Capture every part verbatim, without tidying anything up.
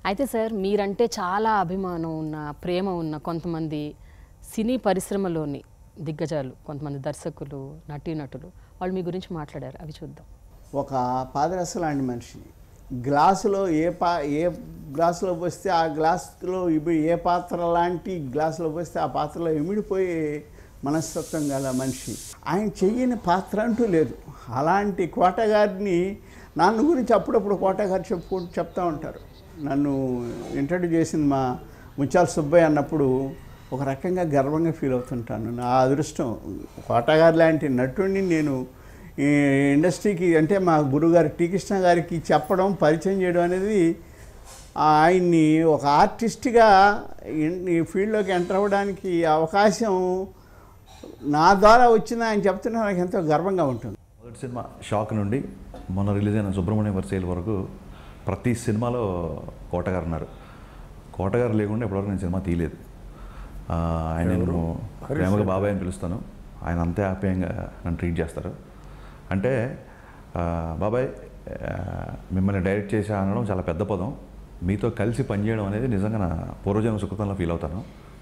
అయితే సార్ మీరంటే చాలా అభిమానం ఉన్న ప్రేమ ఉన్న కొంతమంది సినీ పరిశ్రమలోని దిగ్గజాలు కొంతమంది దర్శకులు నటీనటులు వాళ్ళు మీ గురించి మాట్లాడారు, అవి చూద్దాం. ఒక పాదరస లాంటి మనిషి, గ్లాసులో ఏ పా ఏ గ్లాసులో పోస్తే ఆ గ్లాసులో ఇవి ఏ పాత్ర లాంటి గ్లాసులో పోస్తే ఆ పాత్రలో ఇమిడిపోయే మనస్తత్వం గల మనిషి. ఆయన చెయ్యని పాత్ర అంటూ లేదు. అలాంటి కోట గారిని నన్ను గురించి అప్పుడప్పుడు కోట గారు చెప్పు చెప్తూ ఉంటారు. నన్ను ఇంట్రడ్యూస్ చేసింది మా ముత్యాల సుబ్బయ్య అన్నప్పుడు ఒక రకంగా గర్వంగా ఫీల్ అవుతుంటాను. నా అదృష్టం కోట గారి లాంటి నటుడిని నేను ఈ ఇండస్ట్రీకి అంటే మా గురుగారు టీ కృష్ణ గారికి చెప్పడం, పరిచయం చేయడం అనేది ఆయన్ని ఒక ఆర్టిస్ట్గా ఈ ఫీల్డ్లోకి ఎంటర్ అవ్వడానికి అవకాశం నా ద్వారా వచ్చింది. ఆయన చెప్తున్నా నాకు ఎంతో గర్వంగా ఉంటుంది. మొదటి సినిమా షాక్ నుండి మొన్న రిలీజ్ అయిన సుబ్రహ్మణ్యం వర్సేల్ వరకు ప్రతి సినిమాలో కోటగారు ఉన్నారు. కోటగారు లేకుండా ఎప్పటివరకు నేను సినిమా తీయలేదు. ఆయన నేను ప్రేమగా బాబాయ్ అని పిలుస్తాను. ఆయన అంతే ఆప్యాయంగా నన్ను ట్రీట్ చేస్తారు. అంటే బాబాయ్ మిమ్మల్ని డైరెక్ట్ చేసి అనడం చాలా పెద్ద పదం. మీతో కలిసి పనిచేయడం అనేది నిజంగా నా పూర్వజన్మ సుకృతంలో ఫీల్ అవుతాను.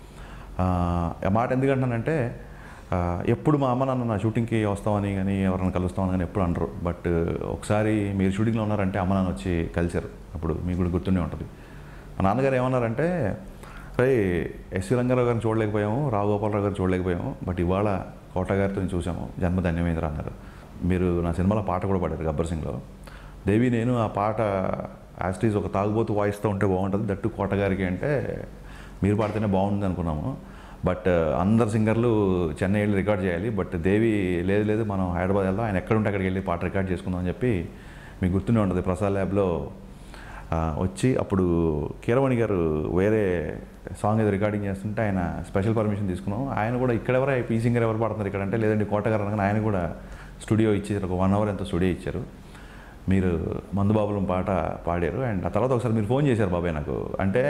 ఆ మాట ఎందుకంటానంటే ఎప్పుడు మా అమ్మ నాన్న నా షూటింగ్కి వస్తామని కానీ ఎవరైనా కలుస్తామని కానీ ఎప్పుడు అనరు. బట్ ఒకసారి మీరు షూటింగ్లో ఉన్నారంటే అమ్మ నాన్న వచ్చి కలిశారు. అప్పుడు మీకు కూడా గుర్తుండే ఉంటుంది. మా నాన్నగారు ఏమన్నారంటే, రే ఎస్వి రంగారావు గారిని చూడలేకపోయాము, రావు గోపాలరావు గారిని చూడలేకపోయాము, బట్ ఇవాళ కోట గారితో చూసాము, జన్మధన్యమైందిరా అన్నారు. మీరు నా సినిమాలో పాట కూడా పాడారు గబ్బర్ సింగ్లో. దేవి నేను ఆ పాట యాస్టీజ్ ఒక తాగుబోతు వాయిస్తూ ఉంటే బాగుంటుంది, దట్టు కోట గారికి అంటే మీరు పాడితేనే బాగుంటుంది అనుకున్నాము. బట్ అందరు సింగర్లు చెన్నై వెళ్ళి రికార్డ్ చేయాలి, బట్ దేవి లేదు లేదు మనం హైదరాబాద్ వెళ్దాం, ఆయన ఎక్కడుంటే అక్కడికి వెళ్ళి పాట రికార్డ్ చేసుకుందాం అని చెప్పి మీకు గుర్తుండే ఉంటుంది. ప్రసాద్ ల్యాబ్లో వచ్చి అప్పుడు కీరవాణి గారు వేరే సాంగ్ ఏదో రికార్డింగ్ చేస్తుంటే ఆయన స్పెషల్ పర్మిషన్ తీసుకున్నాం. ఆయన కూడా ఇక్కడెవరు పీ సింగర్ ఎవరు పాడుతున్నారు ఇక్కడ అంటే, లేదండి కోట గారు అనగానే ఆయన కూడా స్టూడియో ఇచ్చేసారు. ఒక వన్ అవర్ ఎంతో స్టూడియో ఇచ్చారు. మీరు మందుబాబులం పాట పాడారు. అండ్ ఆ తర్వాత ఒకసారి మీరు ఫోన్ చేశారు బాబాయ్ నాకు. అంటే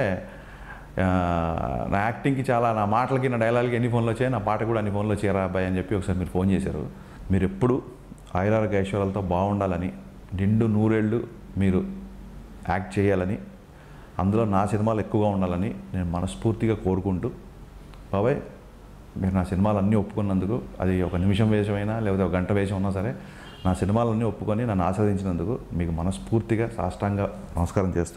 నా యాక్టింగ్కి చాలా, నా మాటలకి నా డైలాగ్కి ఎన్ని ఫోన్లు వచ్చాయి, నా పాట కూడా అన్ని ఫోన్లు వచ్చారా అబ్బాయి అని చెప్పి ఒకసారి మీరు ఫోన్ చేశారు. మీరు ఎప్పుడు ఆయురారోగ్య ఐశ్వర్యాలతో బాగుండాలని, నిండు నూరేళ్ళు మీరు యాక్ట్ చేయాలని, అందులో నా సినిమాలు ఎక్కువగా ఉండాలని నేను మనస్ఫూర్తిగా కోరుకుంటూ, బాబాయ్ మీరు నా సినిమాలన్నీ ఒప్పుకున్నందుకు, అది ఒక నిమిషం వేషమైనా లేకపోతే ఒక గంట వేషం ఉన్నా సరే నా సినిమాలన్నీ ఒప్పుకొని నన్ను ఆస్వాదించినందుకు మీకు మనస్ఫూర్తిగా సాష్టాంగ నమస్కారం చేస్తూ,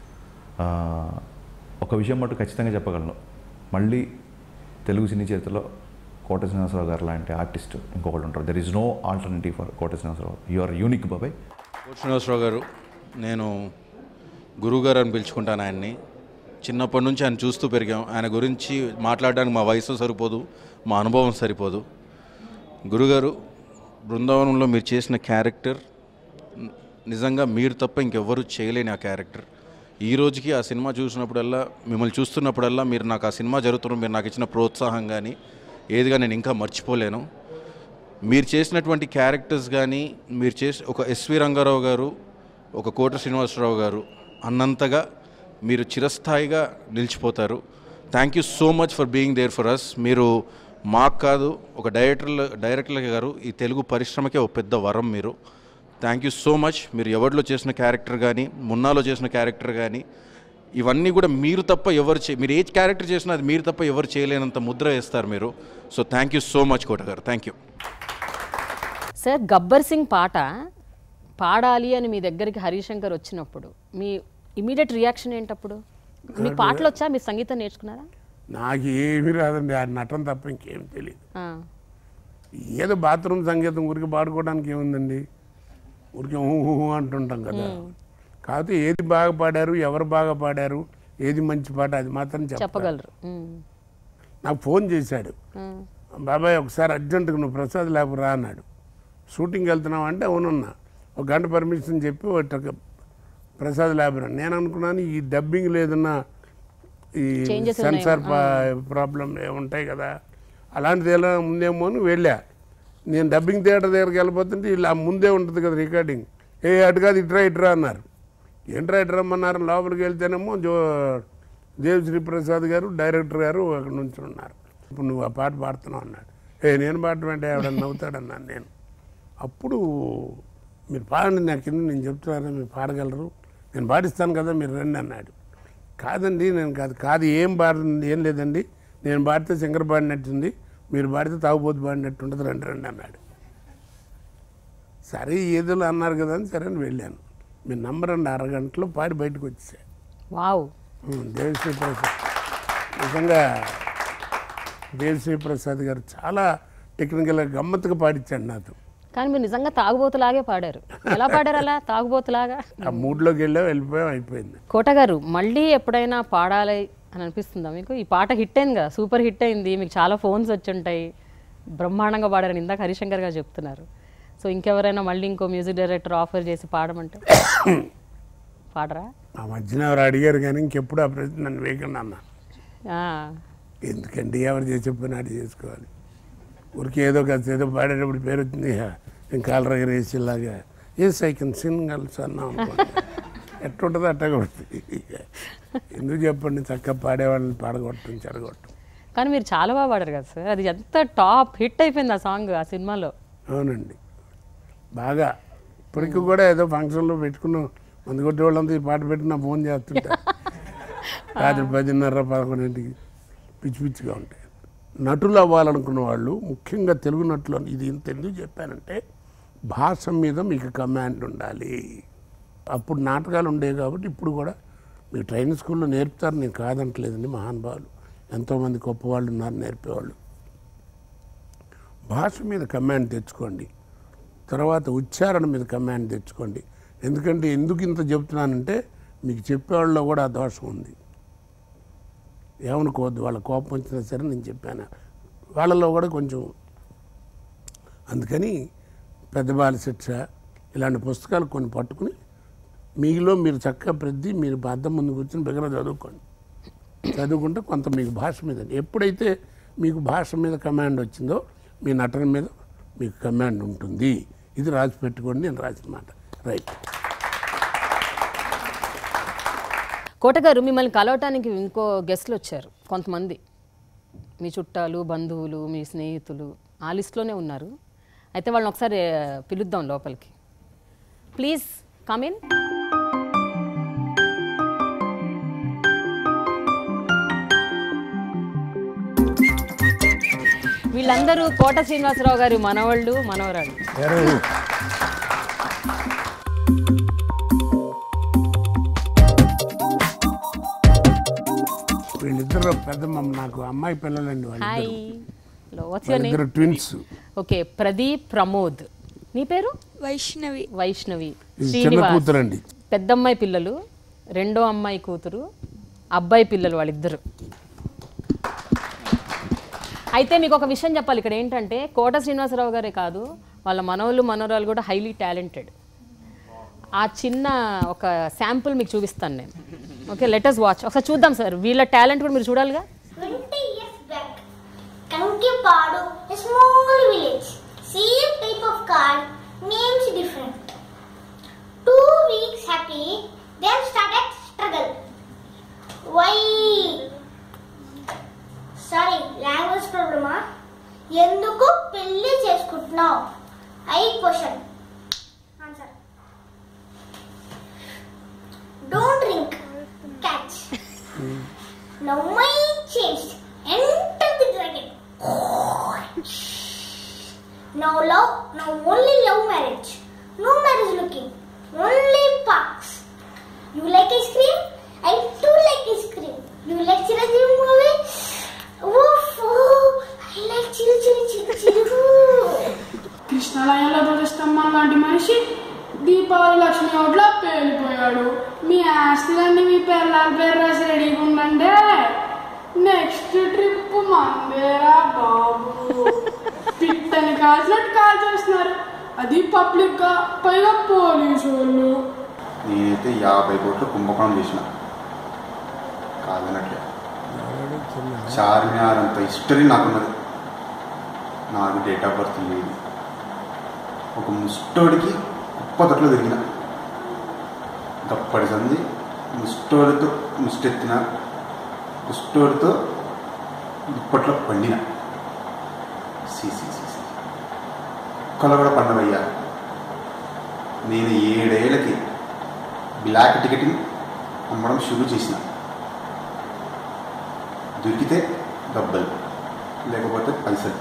ఒక విషయం మటు ఖచ్చితంగా చెప్పగలను, మళ్ళీ తెలుగు సినీ చరిత్రలో కోట శ్రీనివాసరావు గారు లాంటి ఆర్టిస్ట్ ఇంకొకటి ఉంటారు. There is no alternative for Kota Srinivasa Rao. You are unique బాబాయ్. కోట శ్రీనివాసరావు గారు, నేను గురువుగారు అని పిలుచుకుంటాను ఆయన్ని. చిన్నప్పటి నుంచి ఆయన చూస్తూ పెరిగాం. ఆయన గురించి మాట్లాడడానికి మా వయసు సరిపోదు, మా అనుభవం సరిపోదు. గురుగారు, బృందావనంలో మీరు చేసిన క్యారెక్టర్ నిజంగా మీరు తప్ప ఇంకెవ్వరూ చేయలేని ఆ క్యారెక్టర్. ఈ రోజుకి ఆ సినిమా చూసినప్పుడల్లా, మిమ్మల్ని చూస్తున్నప్పుడల్లా మీరు నాకు ఆ సినిమా జరుగుతున్న మీరు నాకు ఇచ్చిన ప్రోత్సాహం కానీ ఏదిగా నేను ఇంకా మర్చిపోలేను. మీరు చేసినటువంటి క్యారెక్టర్స్ కానీ, మీరు చేసి ఒక ఎస్వి రంగారావు గారు, ఒక కోట శ్రీనివాసరావు గారు అన్నంతగా మీరు చిరస్థాయిగా నిలిచిపోతారు. Thank you so much for being there for us. మీరు మాకు కాదు, ఒక డైరెక్టర్ల డైరెక్టర్ల గారు ఈ తెలుగు పరిశ్రమకే ఒక పెద్ద వరం మీరు. Thank you so much. మీరు ఎవరిలో చేసిన క్యారెక్టర్ కానీ, మున్నాలో చేసిన క్యారెక్టర్ కానీ, ఇవన్నీ కూడా మీరు తప్ప ఎవరు చే మీరు ఏ క్యారెక్టర్ చేసినా అది మీరు తప్ప ఎవరు చేయలేనంత ముద్ర వేస్తారు మీరు. So thank you so much Kota గారు. Thank you sir. Gabbar Singh పాట పాడాలి అని మీ దగ్గరికి హరిశంకర్ వచ్చినప్పుడు మీ ఇమీడియట్ రియాక్షన్ ఏంటప్పుడు? మీకు పాటలు వచ్చా? మీరు సంగీతం నేర్చుకున్నారా? నాకు ఏమీ రాదండి, ఆ నటన తప్ప ఇంకేం తెలియదు. ఏదో బాత్రూమ్ సంగీతం ఊరికి పాడుకోవడానికి ఏముందండి, ఊరికి ఊహు అంటుంటాం కదా. కాకపోతే ఏది బాగా పాడారు, ఎవరు బాగా పాడారు, ఏది మంచి పాట అది మాత్రం చెప్పగలరు. నాకు ఫోన్ చేశాడు, బాబాయ్ ఒకసారి అర్జెంటుగా నువ్వు ప్రసాద్ ల్యాబ్ రా అన్నాడు. షూటింగ్కి వెళ్తున్నావు అంటే అవునున్నా, ఒక గంట పర్మిషన్ చెప్పి ఒక ప్రసాద్ ల్యాబ్ రా. నేను అనుకున్నాను ఈ డబ్బింగ్ లేదన్నా ఈ సెన్సార్ ప్రాబ్లం ఏముంటాయి కదా, అలాంటిది ఎలా ఉందేమో అని వెళ్ళా. నేను డబ్బింగ్ థియేటర్ దగ్గరికి వెళ్ళిపోతుంటే ఇలా ముందే ఉంటుంది కదా రికార్డింగ్, ఏ అటు కాదు ఇట్రా ఇట్రా అన్నారు. ఏంట్రా ఇటు రమ్మన్నారు. లోపలికి వెళ్తేనేమో జో దేవిశ్రీ ప్రసాద్ గారు డైరెక్టర్ గారు అక్కడ నుంచి ఉన్నారు. ఇప్పుడు నువ్వు ఆ పాట పాడుతున్నావు అన్నాడు. ఏ నేను పాడటం అంటే ఎవడన్నా నవ్వుతాడన్నాను నేను. అప్పుడు మీరు పాడండి నా కింద, నేను చెప్తున్నాను మీరు పాడగలరు, నేను పాటిస్తాను కదా మీరు రండి అన్నాడు. కాదండి నేను కాదు కాదు ఏం పాడుతుంది ఏం లేదండి, నేను పాడితే శంకర్ పాడినట్టుంది, మీరు పాడితే తాగుబోతు పాడినట్టు ఉంటుంది, రండి రండి అన్నాడు. సరే ఏదో అన్నారు కదా అని సరే అని వెళ్ళాను. మీరు నంబర్ అండి అరగంటలో పాడి బయటకు వచ్చేసా. వావ్. దేవిశ్రీ ప్రసాద్ నిజంగా దేవిశ్రీ ప్రసాద్ గారు చాలా టెక్నికల్గా గమ్మత్తుగా పాడించాడు నాతో. కానీ మీరు నిజంగా తాగుబోతులాగే పాడారు. ఎలా పాడారు అలా తాగుబోతులాగా? ఆ మూడ్లోకి వెళ్ళాం, వెళ్ళిపోయాం, అయిపోయింది. కోట గారు మళ్ళీ ఎప్పుడైనా పాడాలి అని అనిపిస్తుందా మీకు? ఈ పాట హిట్ అయింది కదా, సూపర్ హిట్ అయింది, మీకు చాలా ఫోన్స్ వచ్చి ఉంటాయి, బ్రహ్మాండంగా పాడారని ఇందాక హరిశంకర్ గారు చెప్తున్నారు. సో ఇంకెవరైనా మళ్ళీ ఇంకో మ్యూజిక్ డైరెక్టర్ ఆఫర్ చేసి పాడమంటే పాడరా? ఆ మధ్యన ఎవరు అడిగారు కానీ ఇంకెప్పుడు ఆ ప్రశ్న నన్ను వేయకుండా అన్న. ఎందుకంటే ఎవరు చేసే పని అటు చేసుకోవాలి. ఊరికి ఏదో కాదు ఏదో పాడేటప్పుడు పేరు వచ్చింది, నేను కాలర్ వేసేలాగా yes I can sing also అన్నాం అనుకోండి, ఎట్టుంటుందో అట్ట కొడుతుంది. ఎందుకు చెప్పండి, చక్కగా పాడేవాళ్ళని పాడగొట్టం చెడగొట్టం. కానీ మీరు చాలా బాగా పాడారు కదా సార్, అది ఎంత టాప్ హిట్ అయిపోయింది ఆ సాంగ్ ఆ సినిమాలో. అవునండి, బాగా. ఇప్పటికి కూడా ఏదో ఫంక్షన్లో పెట్టుకున్నాం, మంది కొట్టే వాళ్ళంతా ఈ పాట పెట్టి నా ఫోన్ చేస్తుంటారు రాత్రి పదిన్నర పదకొండింటికి, పిచ్చి పిచ్చిగా ఉంటాయి. నటులు అవ్వాలనుకున్న వాళ్ళు ముఖ్యంగా తెలుగు నటులు, ఇది ఇంత ఎందుకు చెప్పానంటే భాష మీద మీకు కమాండ్ ఉండాలి. అప్పుడు నాటకాలు ఉండేవి కాబట్టి ఇప్పుడు కూడా మీరు ట్రైనింగ్ స్కూల్లో నేర్పుతారు, నేను కాదంటలేదండి. మహానుభావులు ఎంతోమంది గొప్పవాళ్ళు ఉన్నారు నేర్పేవాళ్ళు. భాష మీద కమాండ్ తెచ్చుకోండి, తర్వాత ఉచ్చారణ మీద కమాండ్ తెచ్చుకోండి. ఎందుకంటే ఎందుకు ఇంత చెప్తున్నానంటే మీకు చెప్పేవాళ్ళలో కూడా ఆ దోషం ఉంది. ఏమనుకోవద్దు, వాళ్ళ కోపం వచ్చినా సరే నేను చెప్పాను వాళ్ళలో కూడా కొంచెం. అందుకని పెద్ద బాల శిక్ష ఇలాంటి పుస్తకాలు కొన్ని పట్టుకుని మీలో మీరు చక్కగా ప్రతి మీరు అద్దం ముందు కూర్చొని దగ్గర చదువుకోండి. చదువుకుంటే కొంత మీకు భాష మీద, ఎప్పుడైతే మీకు భాష మీద కమాండ్ వచ్చిందో మీ నటన మీద మీకు కమాండ్ ఉంటుంది. ఇది రాసి పెట్టుకోండి, నేను రాసిన మాట. రైట్. కోట గారు మిమ్మల్ని కలవటానికి ఇంకో గెస్ట్లు వచ్చారు కొంతమంది, మీ చుట్టాలు బంధువులు మీ స్నేహితులు ఆ లిస్ట్లోనే ఉన్నారు. అయితే వాళ్ళని ఒకసారి పిలుద్దాం లోపలికి. Please come in. వీళ్ళందరూ కోట శ్రీనివాసరావు గారి మనవాళ్ళు మనవరాళ్ళు. వీళ్ళిద్దరు పెద్ద నాకు అమ్మాయి పిల్లలండి. హాయ్, వాళ్ళిద్దరు ట్విన్స్. ఓకే, ప్రదీప్ ప్రమోద్. నీ పేరు? వైష్ణవి. వైష్ణవి. చిన్న కూతురండి. పెద్దమ్మాయి పిల్లలు, రెండో అమ్మాయి కూతురు, అబ్బాయి పిల్లలు వాళ్ళిద్దరు. అయితే మీకు ఒక విషయం చెప్పాలి, ఇక్కడ ఏంటంటే కోట శ్రీనివాసరావు గారే కాదు వాళ్ళ మనవలు మనవరాలు కూడా హైలీ టాలెంటెడ్. ఆ చిన్న ఒక శాంపుల్ మీకు చూపిస్తాను నేను. Okay, let us watch. ఒకసారి చూద్దాం సార్, వీళ్ళ టాలెంట్ కూడా మీరు చూడాలిగా. twenty years back, Kankipadu, a small village, same type of card, names different. Two weeks happy, then started struggle. Why? Sorry, language problem. ఎందుకు పెళ్లి చేసుకుంటున్నావు? I question. Answer. Don't drink. Catch. Now mind changed. Enter the dragon. Now love. Now only love marriage. No marriage looking. Only parks. You like ice cream? I too like ice cream. You like Chiranjeevi movie? Woof! I like chill chill chill chill. కృష్ణాలయంలో దురస్తమ్మ లాంటి మనిషి దీపావళి లక్ష్మి ఓట్ల పేలిపోయాడు. మీ ఆస్తులన్నీ మీ పిల్లల పేరు రాసి రెడీగా ఉందంటే next trip మందేరా బాబు. పిట్టని కాల్చినట్టు కాల్ చేస్తున్నారు, అది పబ్లిక్ గా, పైగా పోలీసు వాళ్ళు. నేనైతే యాభై కోట్లు కుంభకోణం చేసిన కాదనట్లే. చార్మినార్ అంత హిస్టరీ నాకున్నది. నాకు డేట్ ఆఫ్ బర్త్ లేదు. ఒక ముష్టోడికి కుప్పతట్లో తిరిగిన గప్పటి సంది ముష్టోడితో ముష్టెత్తిన, కుష్టోడితో దుప్పట్లో పండిన. సీసీ సీసీ కుక్కలు కూడా పండవయ్యా. నేను ఏడేళ్ళకి బ్లాక్ టికెట్ని అమ్మడం షురూ చేసిన. దొరికితే డబ్బులు, లేకపోతే పైసలు.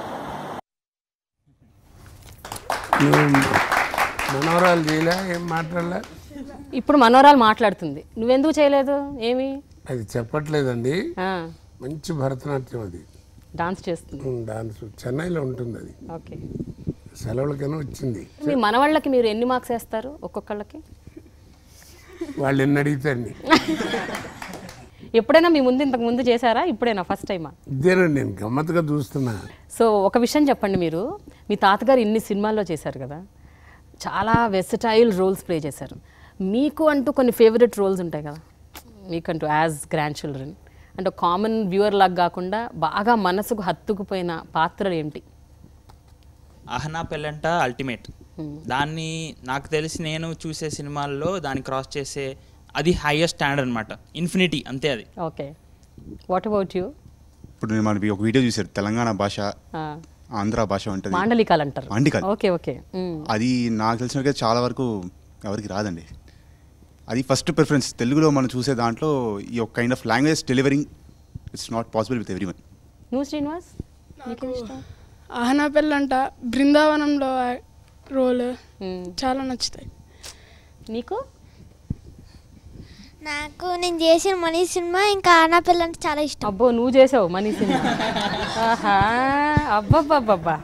మనోరాలు చేయలే, ఏం మాట్లాడలే. ఇప్పుడు మనోరాలు మాట్లాడుతుంది, నువ్వెందుకు చేయలేదు? ఏమి అది చెప్పట్లేదండి. మంచి భరతనాట్యం, అది డాన్స్ చేస్తుంది. డాన్స్ చెన్నైలో ఉంటుంది, అది ఓకే. సెలవులకైనా వచ్చింది. మీ మనవాళ్ళకి మీరు ఎన్ని మార్క్స్ వేస్తారు ఒక్కొక్కళ్ళకి? వాళ్ళు ఎన్ని అడిగితే అన్ని. ఎప్పుడైనా మీ ముందు ఇంతకు ముందు చేశారా? ఇప్పుడైనా ఫస్ట్ టైమా? ఇదేనండి, నేను గమ్మత్తుగా చూస్తున్నా. సో ఒక విషయం చెప్పండి, మీరు మీ తాతగారు ఇన్ని సినిమాల్లో చేశారు కదా, చాలా వెర్సటైల్ రోల్స్ ప్లే చేశారు. మీకు అంటూ కొన్ని ఫేవరెట్ రోల్స్ ఉంటాయి కదా మీకంటూ యాజ్ గ్రాండ్ చిల్డ్రన్, అంటే కామన్ వ్యూవర్ లాగా కాకుండా బాగా మనసుకు హత్తుకుపోయిన పాత్రలు ఏంటి? అహనా పెళ్ళంట అల్టిమేట్. దాన్ని నాకు తెలిసి నేను చూసే సినిమాల్లో దాన్ని క్రాస్ చేసే అది హైయెస్ట్ స్టాండర్డ్ అనమాట, ఇన్ఫినిటీ అంతే అది. Okay, what about you? ఇప్పుడు నేను మనకి ఒక వీడియో చూసారు, తెలంగాణ భాష ఆంధ్ర భాష ఉంటుంది, మాండలికాలు అంటారు. మాండలికాలు. Okay okay. అది నాకు తెలిసినట్టుగా చాలా వరకు ఎవరికి రాదండి. అది ఫస్ట్ ప్రిఫరెన్స్. తెలుగులో మనం చూసే దాంట్లో ఈ ఒక kind of language delivering it's not possible with everyone. నువ్వు శ్రీనివాస్? నాకు ఆహనా పెళ్ళంట బృందావనంలో రోల్ చాలా నచ్చుతాయి. నీకు? నాకు నేను చేసిన మనీ సినిమా ఇంకా ఆనా పిల్లంటే చాలా ఇష్టం. అబ్బో, నువ్వు చేసావు మనీ సినిమా? ఆహా, అబ్బబ్బబ్బబ్బా.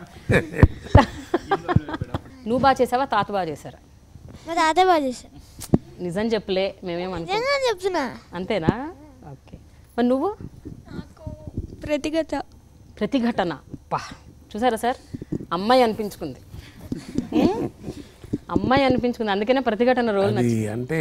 నువ్వు బాగా చేసావా, తాత బాగా చేశారా? మా తాతే బాగా చేశారు. నిజం చెప్పలే, మేమేమనుకో చెప్తున్నా. అంతేనా? ఓకే. మరి నువ్వు? నాకు ప్రతిఘట. ప్రతిఘటన. పా, చూసారా సార్, అమ్మాయి అనిపించుకుంది, అమ్మాయి అనిపించుకుంది, అందుకనే ప్రతిఘటన రోల్ నచ్చింది. అంటే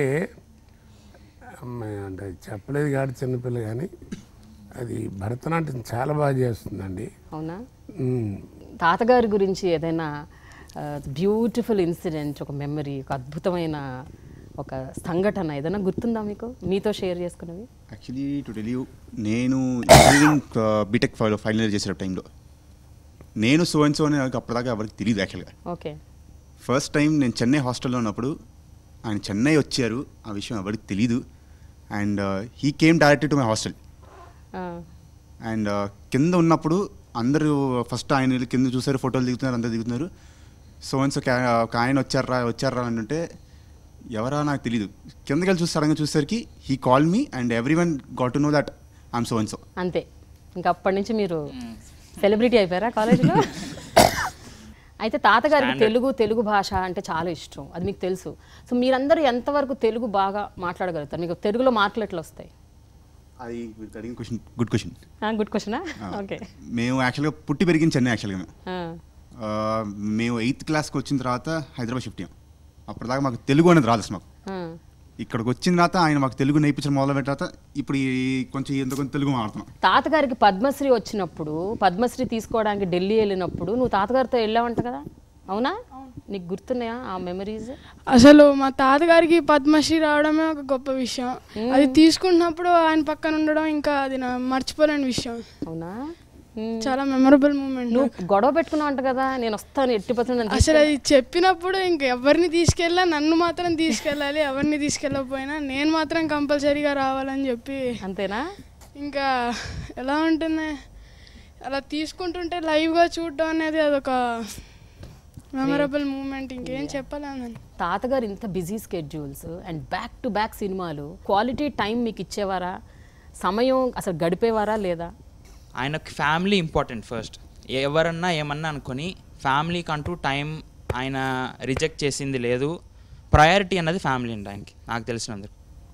అమ్మాయి అంటే చెప్పలేదు కాదు, చిన్నపిల్ల, కానీ అది భరతనాట్యం చాలా బాగా చేస్తుందండి. అవునా? తాతగారి గురించి ఏదైనా బ్యూటిఫుల్ ఇన్సిడెంట్, ఒక మెమరీ, ఒక అద్భుతమైన ఒక సంఘటన ఏదైనా గుర్తుందా మీకు, మీతో షేర్ చేసుకున్నవి? యాక్చువల్లీ టు టెల్ యూ, నేను ఇంజనీరింగ్ బీటెక్ ఫైనల్ ఇయర్ చేసే టైంలో నేను సో అండ్ సో అని అప్పటిదాకా ఎవరికి తెలియదు యాక్చువల్గా. ఓకే. ఫస్ట్ టైం నేను చెన్నై హాస్టల్లో ఉన్నప్పుడు ఆయన చెన్నై వచ్చారు, ఆ విషయం ఎవరికి తెలీదు. And he came direct to my hostel. And కింద ఉన్నప్పుడు అందరూ ఫస్ట్ ఆయన కింద చూసారు, ఫోటోలు దిగుతున్నారు, అందరు దిగుతున్నారు. సో అండ్ సో ఒక ఆయన వచ్చారా వచ్చారా అని అంటే ఎవరా నాకు తెలీదు. కిందకి వెళ్ళి చూసి సడన్గా చూసేసరికి he call me and everyone got to know that I'm so and so. అంతే, ఇంకా అప్పటి నుంచి మీరు సెలబ్రిటీ అయిపోయారా కాలేజీలో? అయితే తాతగారికి తెలుగు తెలుగు భాష అంటే చాలా ఇష్టం, అది మీకు తెలుసు. సో మీరందరూ ఎంతవరకు తెలుగు బాగా మాట్లాడగలుగుతారు? మీకు తెలుగులో మాటలు ఎట్లా వస్తాయి? అది క్వశ్చన్, గుడ్ క్వశ్చన్. గుడ్ క్వశ్చనా? ఓకే. మేము యాక్చువల్గా పుట్టి పెరిగిన చెన్నై. యాక్చువల్గా మేము మేము ఎయిత్ క్లాస్కి వచ్చిన తర్వాత హైదరాబాద్ షిఫ్ట్ అయ్యాం. అప్పటిదాకా మాకు తెలుగు అనేది రాదు మాకు. ఇక్కడికి వచ్చిన తర్వాత ఆయన మాకు తెలుగు నేర్పించడం మొదలు పెట్టిన తర్వాత ఇప్పుడు కొంచెం ఎంత కొంచెం తెలుగు మాట్లాడుతున్నాం. తాతగారికి పద్మశ్రీ వచ్చినప్పుడు, పద్మశ్రీ తీసుకోవడానికి ఢిల్లీ వెళ్ళినప్పుడు నువ్వు తాతగారితో వెళ్ళావంట కదా, అవునా? నీకు గుర్తున్నాయా ఆ మెమరీస్? అసలు మా తాతగారికి పద్మశ్రీ రావడమే ఒక గొప్ప విషయం. అది తీసుకున్నప్పుడు ఆయన పక్కన ఉండడం ఇంకా అది నా మర్చిపోలేని విషయం. అవునా? చాలా మెమరబుల్ మూమెంట్. నువ్వు గొడవ పెట్టుకున్నావు అంట కదా, నేను వస్తాను ఎట్టి పర్సెంట్. అసలు అది చెప్పినప్పుడు ఇంక ఎవరిని తీసుకెళ్ళా నన్ను మాత్రం తీసుకెళ్ళాలి, ఎవరిని తీసుకెళ్ళకపోయినా నేను మాత్రం కంపల్సరీగా రావాలని చెప్పి. అంతేనా? ఇంకా ఎలా ఉంటుంది, అలా తీసుకుంటుంటే లైవ్గా చూడడం అనేది అదొక మెమరబుల్ మూమెంట్. ఇంకేం చెప్పలేమని. తాతగారు ఇంత busy schedules and back to back సినిమాలు, క్వాలిటీ టైం మీకు ఇచ్చేవారా? సమయం అసలు గడిపేవారా లేదా? ఆయనకు ఫ్యామిలీ ఇంపార్టెంట్ ఫస్ట్. ఎవరన్నా ఏమన్నా అనుకొని ఫ్యామిలీకి అంటూ టైం ఆయన రిజెక్ట్ చేసింది లేదు. ప్రయారిటీ అన్నది ఫ్యామిలీ అండి ఆయనకి, నాకు తెలిసినందుకు.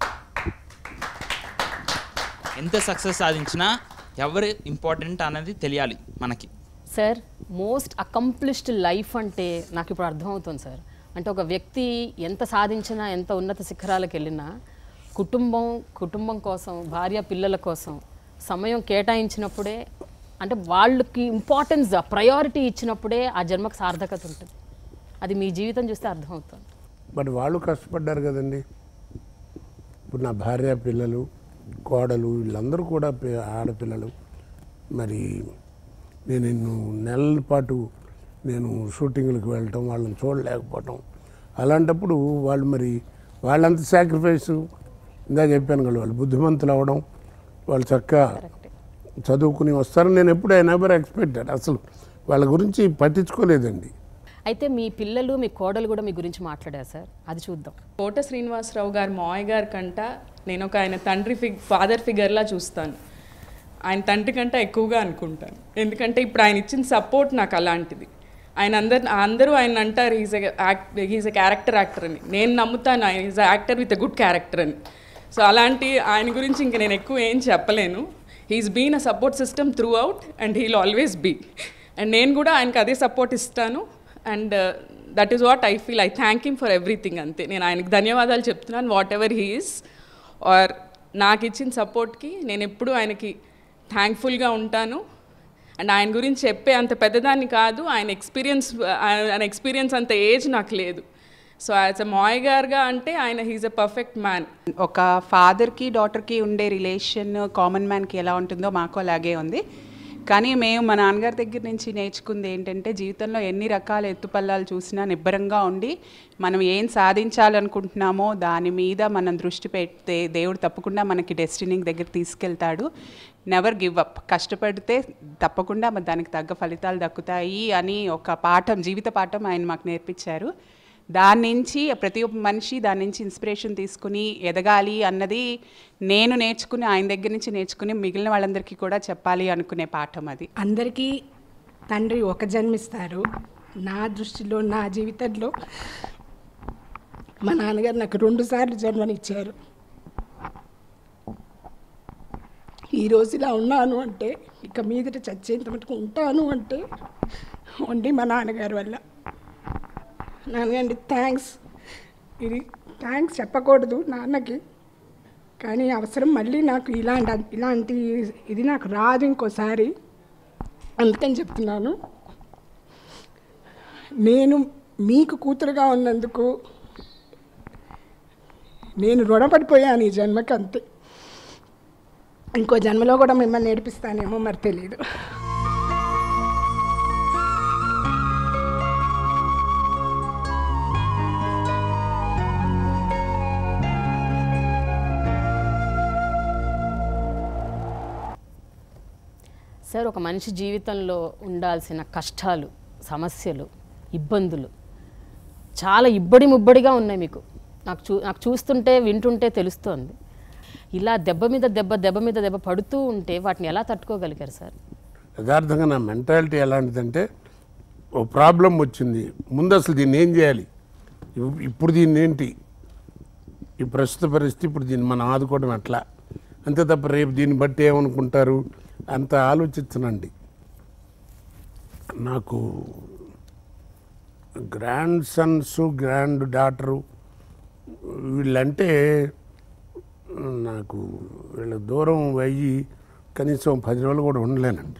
ఎంత సక్సెస్ సాధించినా ఎవరు ఇంపార్టెంట్ అన్నది తెలియాలి మనకి. సార్, మోస్ట్ అకంప్లిష్డ్ లైఫ్ అంటే నాకు ఇప్పుడు అర్థమవుతుంది సార్. అంటే ఒక వ్యక్తి ఎంత సాధించినా, ఎంత ఉన్నత శిఖరాలకు వెళ్ళినా కుటుంబం కుటుంబం కోసం, భార్య పిల్లల కోసం సమయం కేటాయించినప్పుడే, అంటే వాళ్ళకి ఇంపార్టెన్స్, ప్రయారిటీ ఇచ్చినప్పుడే ఆ జన్మకు సార్థకత ఉంటుంది. అది మీ జీవితం చూస్తే అర్థమవుతుంది. బట్ వాళ్ళు కష్టపడ్డారు కదండి. ఇప్పుడు నా భార్య, పిల్లలు, కోడలు, వీళ్ళందరూ కూడా ఆడపిల్లలు. మరి నేను ఎన్నో నెలల పాటు నేను షూటింగ్లకు వెళ్ళటం, వాళ్ళని చూడలేకపోవటం, అలాంటప్పుడు వాళ్ళు మరి వాళ్ళంత సాక్రిఫైస్ ఇందా చెప్పాను కదా, వాళ్ళు బుద్ధిమంతులు అవ్వడం, వాళ్ళు చక్కగా చదువుకుని వస్తారని నేను ఎప్పుడు ఐ నెవర్ ఎక్స్పెక్టెడ్. అసలు వాళ్ళ గురించి పట్టించుకోలేదండి. అయితే మీ పిల్లలు మీ కోడలు కూడా మీ గురించి మాట్లాడారు సార్, అది చూద్దాం. కోట శ్రీనివాసరావు గారు మావయ్య గారి కంట నేను ఒక ఆయన తండ్రి ఫిగ్ ఫాదర్ ఫిగర్లా చూస్తాను. ఆయన తండ్రి కంటే ఎక్కువగా అనుకుంటాను. ఎందుకంటే ఇప్పుడు ఆయన ఇచ్చిన సపోర్ట్ నాకు అలాంటిది. ఆయన అందరు అందరూ ఆయన అంటారు he's act he's a character actor అని. నేను నమ్ముతాను ఆయన is actor with a good character అని. సో అలాంటి ఆయన గురించి ఇంక నేను ఎక్కువ ఏం చెప్పలేను. He's been a support system throughout and he'll always be. And నేను కూడా ఆయనకు అదే సపోర్ట్ ఇస్తాను. And that is what I feel. I thank him for everything. అంతే, నేను ఆయనకు ధన్యవాదాలు చెప్తున్నాను. Whatever he is or నాకు ఇచ్చిన సపోర్ట్కి నేను ఎప్పుడూ ఆయనకి థ్యాంక్ఫుల్గా ఉంటాను. అండ్ ఆయన గురించి చెప్పే అంత పెద్దదాన్ని కాదు. ఆయన ఎక్స్పీరియన్స్ ఆయన ఎక్స్పీరియన్స్ అంత ఏజ్ నాకు లేదు. సో యాజ్ అ మాయ్ గారుగా అంటే ఆయన హీజ్ అ పర్ఫెక్ట్ మ్యాన్. ఒక ఫాదర్కి డాటర్కి ఉండే రిలేషన్ కామన్ మ్యాన్కి ఎలా ఉంటుందో మాకు అలాగే ఉంది. కానీ మేము మా నాన్నగారి దగ్గర నుంచి నేర్చుకుంది ఏంటంటే జీవితంలో ఎన్ని రకాల ఎత్తుపల్లాలు చూసినా నిబ్బరంగా ఉండి మనం ఏం సాధించాలనుకుంటున్నామో దాని మీద మనం దృష్టి పెడితే దేవుడు తప్పకుండా మనకి డెస్టినీ దగ్గర తీసుకెళ్తాడు. Never give up. కష్టపడితే తప్పకుండా దానికి తగ్గ ఫలితాలు దక్కుతాయి అని ఒక పాఠం, జీవిత పాఠం ఆయన మాకు నేర్పించారు. దాని నుంచి ప్రతి ఒక్క మనిషి దాని నుంచి ఇన్స్పిరేషన్ తీసుకుని ఎదగాలి అన్నది నేను నేర్చుకుని ఆయన దగ్గర నుంచి నేర్చుకుని మిగిలిన వాళ్ళందరికీ కూడా చెప్పాలి అనుకునే పాఠం అది. అందరికీ తండ్రి ఒక జన్మిస్తారు. నా దృష్టిలో నా జీవితంలో మా నాన్నగారు నాకు రెండు సార్లు జన్మనిచ్చారు. ఈరోజు ఇలా ఉన్నాను అంటే, ఇక మీదట చచ్చేంత మటుకు ఉంటాను అంటే ఓన్లీ మా నాన్నగారి వల్ల. నాన్నగారి థ్యాంక్స్. ఇది థ్యాంక్స్ చెప్పకూడదు నాన్నకి, కానీ అవసరం మళ్ళీ నాకు ఇలాంటి ఇలాంటి ఇది నాకు రాదు ఇంకోసారి, అందుకని చెప్తున్నాను. నేను మీకు కూతురుగా ఉన్నందుకు నేను రుణపడిపోయాను ఈ జన్మకి, అంతే. ఇంకో జన్మలో కూడా మిమ్మల్ని నేర్పిస్తానేమో మరి తెలియదు. సార్, ఒక మనిషి జీవితంలో ఉండాల్సిన కష్టాలు, సమస్యలు, ఇబ్బందులు చాలా ఇబ్బడి ముబ్బడిగా ఉన్నాయి మీకు. నాకు చూ నాకు చూస్తుంటే వింటుంటే తెలుస్తోంది. ఇలా దెబ్బ మీద దెబ్బ దెబ్బ మీద దెబ్బ పడుతూ ఉంటే వాటిని ఎలా తట్టుకోగలిగారు సార్? యథార్థంగా నా మెంటాలిటీ ఎలాంటిదంటే, ఓ ప్రాబ్లం వచ్చింది, ముందు అసలు దీన్ని ఏం చేయాలి, ఇప్పుడు దీన్ని ఏంటి, ఈ ప్రస్తుత పరిస్థితి, ఇప్పుడు దీన్ని మనం ఆదుకోవడం ఎట్లా, అంతే తప్ప రేపు దీన్ని బట్టి ఏమనుకుంటారు అంత ఆలోచించనండి. నాకు గ్రాండ్ సన్స్ గ్రాండ్ డాటరు వీళ్ళంటే నాకు వీళ్ళ దూరం అయ్యి కనీసం పది రోజులు కూడా ఉండలేనండి.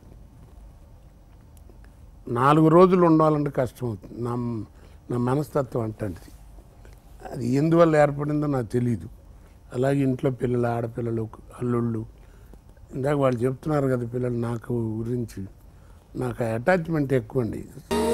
నాలుగు రోజులు ఉండాలంటే కష్టం అవుతుంది. నా నా మనస్తత్వం అంటది. అది ఎందువల్ల ఏర్పడిందో నాకు తెలియదు. అలాగే ఇంట్లో పిల్లలు, ఆడపిల్లలు, అల్లుళ్ళు, ఇందాక వాళ్ళు చెప్తున్నారు కదా పిల్లలు నాకు గురించి, నాకు అటాచ్మెంట్ ఎక్కువ అండి.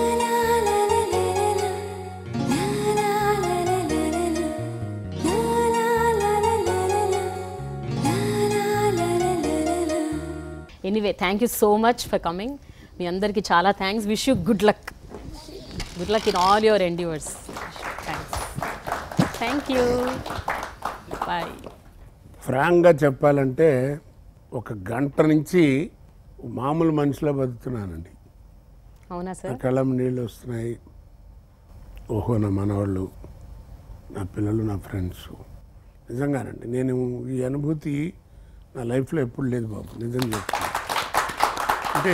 Anyway, thank you so much for coming. మీ అందరికీ చాలా thanks. Wish you good luck. Good luck in all your endeavours. Thanks. Thank you. Bye. ఫ్రాంక్గా చెప్పాలంటే ఒక గంట నుంచి మామూలు మనిషిలో బతుకుతున్నానండి. అవునా సార్? కళ్ళం నీళ్ళు వస్తున్నాయి. ఓహో, నా మనవాళ్ళు, నా పిల్లలు, నా ఫ్రెండ్స్. నిజంగానండి, నేను ఈ అనుభూతి నా లైఫ్లో ఎప్పుడు లేదు బాబు, నిజం చెప్తాను. అంటే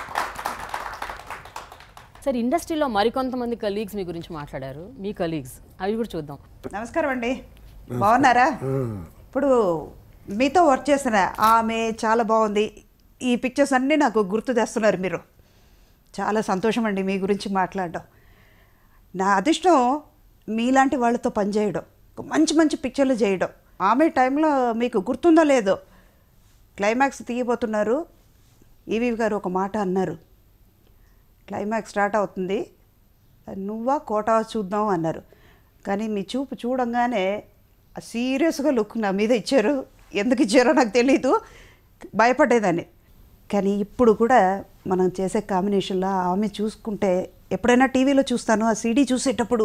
సార్, ఇండస్ట్రీలో మరికొంతమంది కలీగ్స్ మీ గురించి మాట్లాడారు. మీ కలీగ్స్ అవి కూడా చూద్దాం. నమస్కారం అండి, బాగున్నారా? ఇప్పుడు మీతో వర్క్ చేసిన ఆమె చాలా బాగుంది. ఈ పిక్చర్స్ అన్నీ నాకు గుర్తు తెస్తున్నారు మీరు. చాలా సంతోషం అండి మీ గురించి మాట్లాడడం. నా అదృష్టం మీలాంటి వాళ్ళతో పనిచేయడం, మంచి మంచి పిక్చర్లు చేయడం. ఆమె టైంలో మీకు గుర్తుందో లేదో, క్లైమాక్స్ తీయబోతున్నారు. ఈవీ గారు ఒక మాట అన్నారు, క్లైమాక్స్ స్టార్ట్ అవుతుంది, నువ్వా కోటా చూద్దాం అన్నారు. కానీ మీ చూపు చూడంగానే సీరియస్గా లుక్ నా మీద ఇచ్చారు. ఎందుకు ఇచ్చారో నాకు తెలీదు, భయపడేదాన్ని. కానీ ఇప్పుడు కూడా మనం చేసే కాంబినేషన్లో ఆమె చూసుకుంటే ఎప్పుడైనా టీవీలో చూస్తాను, ఆ సీడీ చూసేటప్పుడు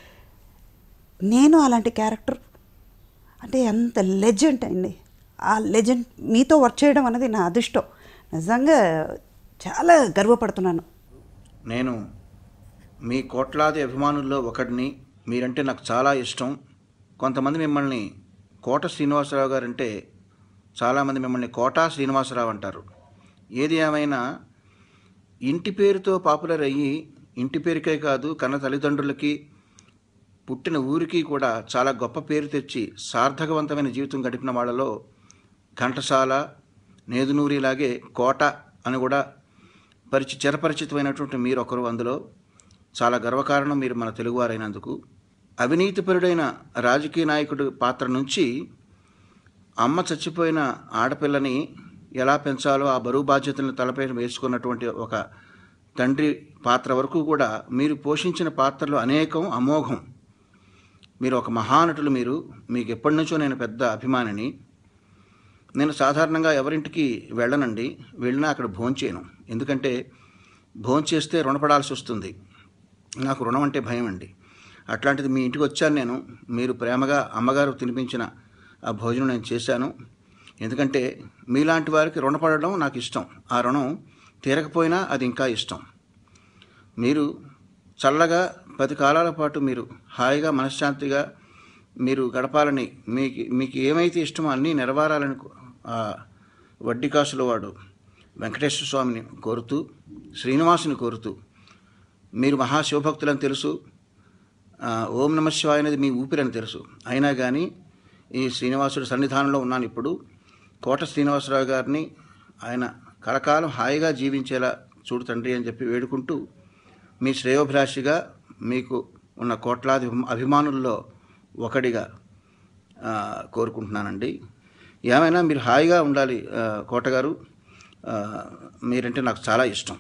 నేను అలాంటి క్యారెక్టర్ అంటే ఎంత లెజెండ్ అండి. ఆ లెజెండ్ మీతో వర్క్ చేయడం అనేది నా అదృష్టం. నిజంగా చాలా గర్వపడుతున్నాను. నేను మీ కోట్లాది అభిమానుల్లో ఒకడిని. మీరంటే నాకు చాలా ఇష్టం. కొంతమంది మిమ్మల్ని కోట శ్రీనివాసరావు గారు అంటే, చాలామంది మిమ్మల్ని కోటా శ్రీనివాసరావు అంటారు. ఏది ఏమైనా ఇంటి పేరుతో పాపులర్ అయ్యి, ఇంటి పేరుకే కాదు కన్న తల్లిదండ్రులకి పుట్టిన ఊరికి కూడా చాలా గొప్ప పేరు తెచ్చి సార్థకవంతమైన జీవితం గడిపిన వాళ్ళలో ఘంటసాల, నేదునూరిలాగే కోట అని కూడా పరిచి చిరపరిచితమైనటువంటి మీరు ఒకరు. అందులో చాలా గర్వకారణం మీరు మన తెలుగువారైనందుకు. అవినీతిపరుడైన రాజకీయ నాయకుడి పాత్ర నుంచి అమ్మ చచ్చిపోయిన ఆడపిల్లని ఎలా పెంచాలో ఆ బరువు బాధ్యతలను తలపై వేసుకున్నటువంటి ఒక తండ్రి పాత్ర వరకు కూడా మీరు పోషించిన పాత్రలు అనేకం, అమోఘం. మీరు ఒక మహానటులు. మీరు మీకు ఎప్పటి నుంచో నేను పెద్ద అభిమానిని. నేను సాధారణంగా ఎవరింటికి వెళ్ళనండి, వెళ్ళినా అక్కడ భోంచేయను. ఎందుకంటే భోంచేస్తే రుణపడాల్సి వస్తుంది. నాకు రుణం అంటే భయం అండి. అట్లాంటిది మీ ఇంటికి వచ్చాను నేను. మీరు ప్రేమగా అమ్మగారు తినిపించిన ఆ భోజనం నేను చేశాను. ఎందుకంటే మీలాంటి వారికి రుణపడడం నాకు ఇష్టం. ఆ రుణం తీరకపోయినా అది ఇంకా ఇష్టం. మీరు చల్లగా పది కాలాల పాటు మీరు హాయిగా మనశ్శాంతిగా మీరు గడపాలని, మీకు మీకు ఏమైతే ఇష్టమో అన్నీ నెరవేరాలని వడ్డీ కాసుల వాడు వెంకటేశ్వర స్వామిని కోరుతూ, శ్రీనివాసుని కోరుతూ, మీరు మహాశివభక్తులని తెలుసు, ఓం నమ శివాయ అనేది మీ ఊపిరని తెలుసు. అయినా కానీ ఈ శ్రీనివాసుడి సన్నిధానంలో ఉన్నాను ఇప్పుడు. కోట శ్రీనివాసరావు గారిని ఆయన కలకాలం హాయిగా జీవించేలా చూడు తండ్రి అని చెప్పి వేడుకుంటూ, మీ శ్రేయోభిలాషిగా మీకు ఉన్న కోట్లాది అభిమానుల్లో ఒకడిగా కోరుకుంటున్నానండి. ఏమైనా మీరు హాయిగా ఉండాలి కోట గారు. మీరంటే నాకు చాలా ఇష్టం.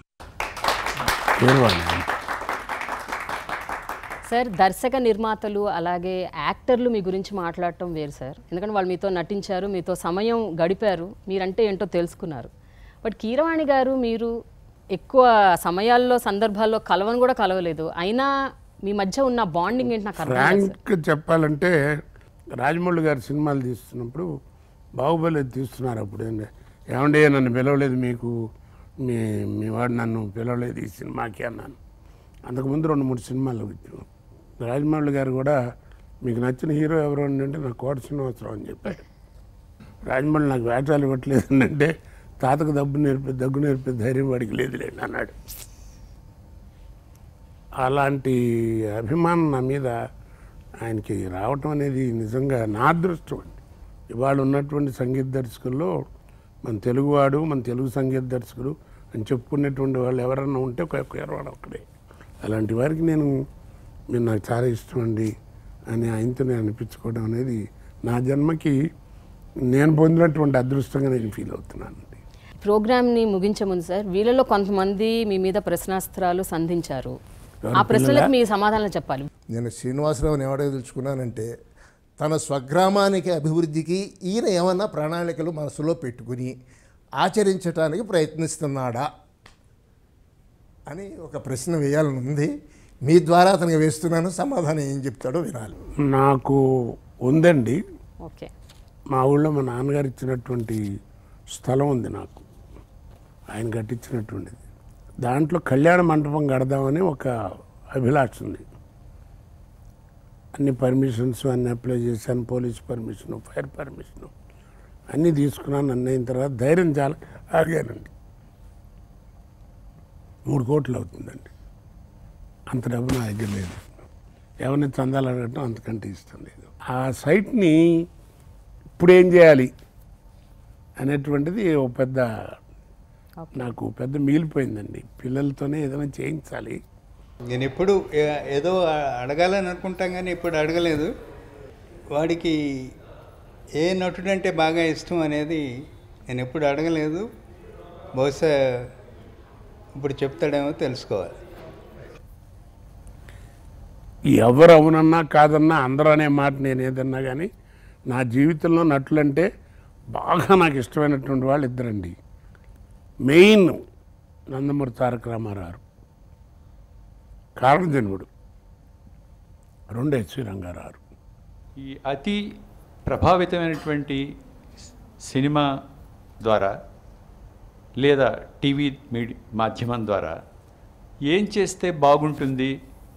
సార్, దర్శక నిర్మాతలు అలాగే యాక్టర్లు మీ గురించి మాట్లాడటం వేరు సార్. ఎందుకంటే వాళ్ళు మీతో నటించారు, మీతో సమయం గడిపారు, మీరంటే ఏంటో తెలుసుకున్నారు. బట్ కీరవాణి గారు మీరు ఎక్కువ సమయాల్లో సందర్భాల్లో కలవని కూడా కలవలేదు. అయినా మీ మధ్య ఉన్న బాండింగ్ ఏంటి నాకు అర్థం కాదు సార్. ఫ్రాంక్ చెప్పాలంటే రాజమౌళి గారు సినిమాలు తీస్తున్నప్పుడు, బాహుబలి తీస్తున్నారు అప్పుడు, ఏమంటే నన్ను పిలవలేదు, మీకు మీ మీ వాడు నన్ను పిలవలేదు ఈ సినిమాకి అన్నాను. అంతకుముందు రెండు మూడు సినిమాలు వచ్చాను. రాజమౌళి గారు కూడా మీకు నచ్చిన హీరో ఎవరు అంటే నాకు కోట శ్రీనివాసరావు అని చెప్పారు. రాజమౌళి నాకు వేషాలు ఇవ్వట్లేదు అంటే, తాతకు దబ్బు నేర్పి దగ్గు నేర్పే ధైర్యం వాడికి లేదులేండి అన్నాడు. అలాంటి అభిమానం నా మీద ఆయనకి రావటం అనేది నిజంగా నా అదృష్టం అండి. ఇవాళ ఉన్నటువంటి సంగీత దర్శకుల్లో మన తెలుగువాడు, మన తెలుగు సంగీత దర్శకుడు అని చెప్పుకునేటువంటి వాళ్ళు ఎవరన్నా ఉంటే ఒక కేరవాడు ఒక్కడే. అలాంటి వారికి నేను మీరు నాకు చాలా ఇష్టం అండి అని ఆయనతో నేను అనిపించుకోవడం అనేది నా జన్మకి నేను పొందినటువంటి అదృష్టంగా నేను ఫీల్ అవుతున్నాను. ప్రోగ్రామ్ని ముగించే ముందు సార్, వీళ్ళలో కొంతమంది మీ మీద ప్రశ్నాస్త్రాలు సంధించారు. ఆ ప్రశ్నలకు మీ సమాధానం చెప్పాలి. నేను శ్రీనివాసరావుని ఎవడో తెలుసుకున్నానంటే, తన స్వగ్రామానికి అభివృద్ధికి ఈయన ఏమన్నా ప్రణాళికలు మనసులో పెట్టుకుని ఆచరించడానికి ప్రయత్నిస్తున్నాడా అని ఒక ప్రశ్న వేయాలని ఉంది. మీ ద్వారా అతనికి వేస్తున్నాను. సమాధానం ఏం చెప్తాడో వినాలి. నాకు ఉందండి. ఓకే. మా ఊళ్ళో మా నాన్నగారు ఇచ్చినటువంటి స్థలం ఉంది నాకు, ఆయన కట్టించినటువంటిది. దాంట్లో కళ్యాణ మండపం కడదామని ఒక అభిలాష ఉంది. అన్ని పర్మిషన్స్ అన్నీ అప్లై చేశాను. పోలీస్ పర్మిషను, ఫైర్ పర్మిషను అన్నీ తీసుకున్నాను. అన్నీ అయిన తర్వాత ధైర్యం చాలా ఆగానండి. మూడు కోట్లు అవుతుందండి. అంత డబ్బు నా దగ్గర లేదు. ఎవరిని చందాలు అడగటం అంతకంటే ఇష్టం లేదు. ఆ సైట్ని ఇప్పుడు ఏం చేయాలి అనేటువంటిది ఒక పెద్ద నాకు పెద్ద మిగిలిపోయిందండి. పిల్లలతోనే ఏదైనా చేయించాలి. నేను ఎప్పుడు ఏదో అడగాలని అనుకుంటాం కానీ ఇప్పుడు అడగలేదు. వాడికి ఏ నటుడు అంటే బాగా ఇష్టం అనేది నేను ఎప్పుడు అడగలేదు. బహుశా ఇప్పుడు చెప్తాడేమో తెలుసుకోవాలి. ఎవరు అవునన్నా కాదన్నా అందరూ అనే మాట నేను ఏదన్నా కానీ నా జీవితంలో నటులంటే బాగా నాకు ఇష్టమైనటువంటి వాళ్ళు ఇద్దరండి. మెయిన్ నందమూరి తారక రామారావు, కారణజన్ముడు రెండు ఎస్వి రంగారావు. ఈ అతి ప్రభావితమైనటువంటి సినిమా ద్వారా లేదా టీవీ మీడి మాధ్యమం ద్వారా ఏం చేస్తే బాగుంటుంది,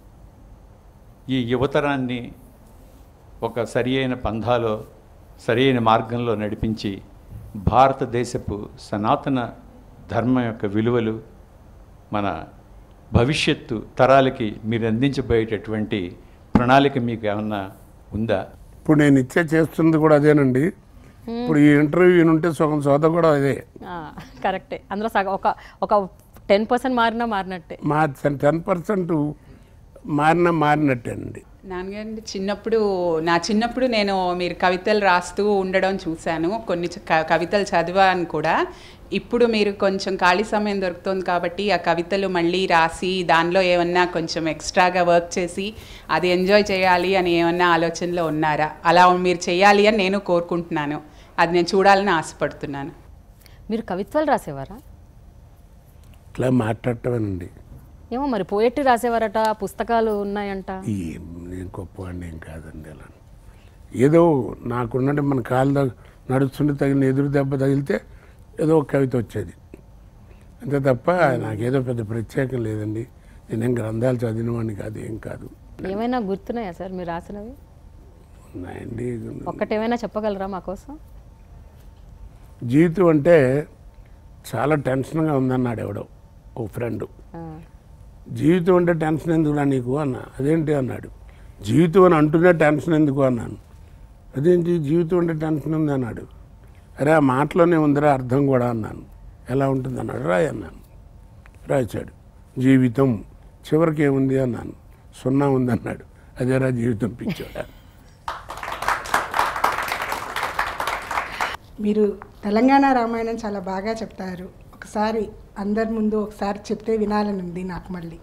ఈ యువతరాన్ని ఒక సరి అయిన పంథాలో సరి అయిన మార్గంలో నడిపించి భారతదేశపు సనాతన ధర్మం యొక్క విలువలు మన భవిష్యత్తు తరాలకి మీరు అందించబోయేటటువంటి ప్రణాళిక మీకు ఏమన్నా ఉందా? ఇప్పుడు నేను ఇచ్చే చేస్తుంది కూడా అదేనండి. ఇప్పుడు ఈ ఇంటర్వ్యూ ఉంటే సగం సోద కూడా అదే. కరెక్టే. అందులో సగం ఒక ఒక టెన్ పర్సెంట్ మారినా మారినట్టే. మా టెన్ పర్సెంట్ మారినా మారినట్టే అండి. నాన్నగారు చిన్నప్పుడు నా చిన్నప్పుడు నేను మీరు కవితలు రాస్తూ ఉండడం చూశాను, కొన్ని కవితలు చదివాను కూడా. ఇప్పుడు మీరు కొంచెం ఖాళీ సమయం దొరుకుతుంది కాబట్టి ఆ కవితలు మళ్ళీ రాసి దానిలో ఏమన్నా కొంచెం ఎక్స్ట్రాగా వర్క్ చేసి అది ఎంజాయ్ చేయాలి అని ఏమన్నా ఆలోచనలో ఉన్నారా? అలా మీరు చేయాలి అని నేను కోరుకుంటున్నాను, అది నేను చూడాలని ఆశపడుతున్నాను. మీరు కవిత్వాలు రాసేవారా? ఇట్లా మాట్లాడటమేనండి. ఏమో మరి పోయట్రీ రాసేవారట, పుస్తకాలు ఉన్నాయంట. నేను గొప్పవాడిని ఏం కాదండి. అలా ఏదో నాకున్నట్టు మన కాళ్ళు నడుస్తుంటే తగిలిన ఎదురు దెబ్బ తగిలితే ఏదో ఒక కవిత వచ్చేది అంతే తప్ప నాకేదో పెద్ద ప్రత్యేకం లేదండి. నేనేం గ్రంథాలు చదివినవాడిని కాదు, ఏం కాదు. ఏమైనా గుర్తున్నాయా సార్ మీరు రాసినవి? ఉన్నాయండి. ఒక్కటేమైనా చెప్పగలరా మా కోసం? జీవితం అంటే చాలా టెన్షన్గా ఉందన్నాడు ఎవడో ఓ ఫ్రెండ్. జీవితం అంటే టెన్షన్ ఎందుకురా నీకు అన్నా. అదేంటి అన్నాడు. జీవితం అని అంటూనే టెన్షన్ ఎందుకు అన్నాను. అదేంటి జీవితం అంటే టెన్షన్ ఉంది అన్నాడు. అరే ఆ మాటలోనే ఉందిరా అర్థం కూడా అన్నాను. ఎలా ఉంటుంది అన్నాడు. రాయి అన్నాను. రాయించాడు. జీవితం చివరికి ఏముంది అన్నాను. సున్నా ఉంది అన్నాడు. అదేరా జీవితం పిచ్చాడు. మీరు తెలంగాణ రామాయణం చాలా బాగా చెప్తారు. ఒకసారి అందరి ముందు ఒకసారి చెప్తే వినాలని ఉంది నాకు. మళ్ళీ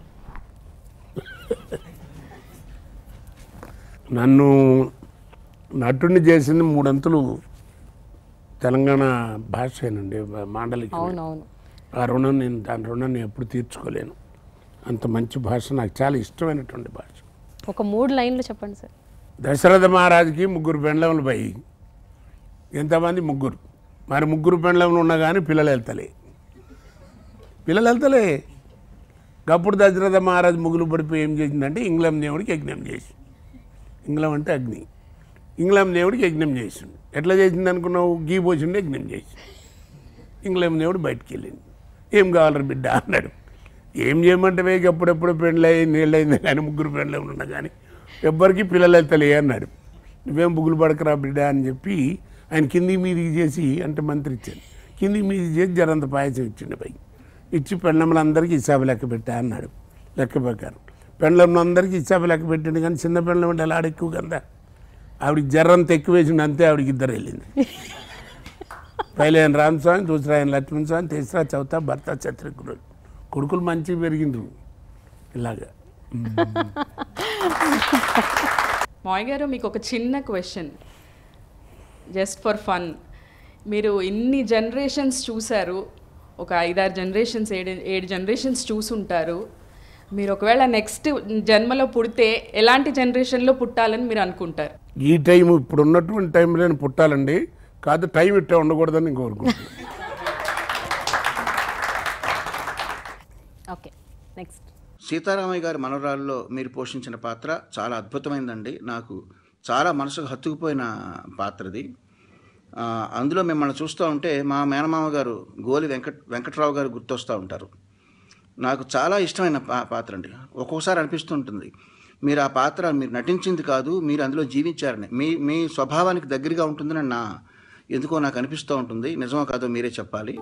నన్ను నటుడిని చేసింది మూడంతులు తెలంగాణ భాషేనండి, మాండలిక. ఆ రుణం నేను దాని రుణం నేను ఎప్పుడు తీర్చుకోలేను. అంత మంచి భాష, నాకు చాలా ఇష్టమైనటువంటి భాష. ఒక మూడు లైన్లు చెప్పండి సార్. దశరథ మహారాజుకి ముగ్గురు పెండ్లములు పోయి, ఎంతమంది? ముగ్గురు. మరి ముగ్గురు పెండ్లములు ఉన్నా కానీ పిల్లలు వెళ్తలే పిల్లలు వెళ్తలే అప్పుడు దశరథ మహారాజు ముగ్గులు పడిపోయి ఏం చేసిందంటే ఇంగ్లం దేవుడికి యజ్ఞం చేసి, ఇంగ్లం అంటే అగ్ని, ఇంగ్లం దేవుడికి యజ్ఞం చేసిండు. ఎట్లా చేసింది అనుకున్నావు? గీ పోసిండు, యజ్ఞం చేసి. ఇంగ్లం దేవుడు బయటికి వెళ్ళింది. ఏం కావాలరు బిడ్డ అన్నాడు. ఏం చేయమంటే వేగి అప్పుడెప్పుడు పెండ్లు అయ్యి నీళ్ళు అయింది కానీ ముగ్గురు పెండ్లు ఉన్నా కానీ ఎవ్వరికి పిల్లలు వెళ్తలే అన్నాడు. నువ్వేం బుగులు పడకరా బిడ్డ అని చెప్పి ఆయన కింది మీదికి చేసి అంటే మంత్రి ఇచ్చాను. కింది మీది చేసి జరంత పాయసం ఇచ్చిండు పై ఇచ్చి పెండ్లములందరికీ హిసాబు లెక్క పెట్టా అన్నాడు. లెక్క ప్రకారం పెండ్లములందరికీ హిసాబు లెక్క పెట్టిండు కానీ చిన్న పెండ్లం అంటే ఎలా ఎక్కువ కదా, ఆవిడికి జర్రంత ఎక్కువ వేసిండు అంతే. ఆవిడికి ఇద్దరు వెళ్ళింది. పైలేని రామస్వామి, దూసరాయన లక్ష్మణ స్వామి, తెసరా చౌతా భర్త శత్రుఘ్నుడు. కొడుకులు మంచిగా పెరిగిండ్రు ఇలాగా. మాయ్ గారు మీకు ఒక చిన్న క్వశ్చన్, జస్ట్ ఫర్ ఫన్. మీరు ఇన్ని జనరేషన్స్ చూశారు, ఒక ఐదారు జనరేషన్స్ ఏడు ఏడు జనరేషన్స్ చూసుంటారు. మీరు ఒకవేళ నెక్స్ట్ జన్మలో పుడితే ఎలాంటి జనరేషన్లో పుట్టాలని మీరు అనుకుంటారు? ఈ టైం ఇప్పుడు ఉన్నటువంటి టైంలో నేను పుట్టాలండి, కాదు టైం ఇట్టే ఉండకూడదని నేను కోరుకుంటున్నాను. Okay, next. సీతారామయ్య గారి మనవరాల్లో మీరు పోషించిన పాత్ర చాలా అద్భుతమైందండి. నాకు చాలా మనసుకు హత్తుకుపోయిన పాత్రది. అందులో మిమ్మల్ని చూస్తూ ఉంటే మా మేనమామ గారు గోలి వెంకట్ వెంకట్రావు గారు గుర్తొస్తూ ఉంటారు. నాకు చాలా ఇష్టమైన పా పాత్ర అండి. ఒక్కొక్కసారి అనిపిస్తుంటుంది మీరు ఆ పాత్ర మీరు నటించింది కాదు, మీరు అందులో జీవించారని, మీ మీ స్వభావానికి దగ్గరగా ఉంటుందని నా ఎందుకో నాకు అనిపిస్తూ ఉంటుంది. నిజమో కాదో మీరే చెప్పాలి.